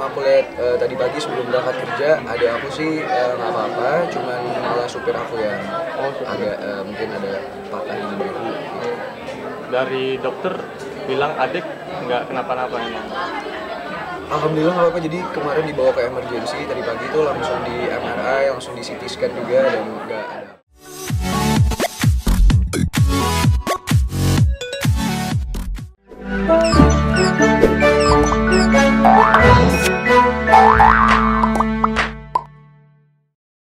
aku lihat tadi pagi sebelum berangkat kerja, ada aku sih nggak apa-apa, cuman malah supir aku yang agak mungkin ada patah di bahu gitu. Dari dokter bilang adik nggak kenapa-napa emang? Alhamdulillah nggak apa-apa, jadi kemarin dibawa ke emergency tadi pagi itu langsung di MRI, langsung di CT scan juga dan nggak ada.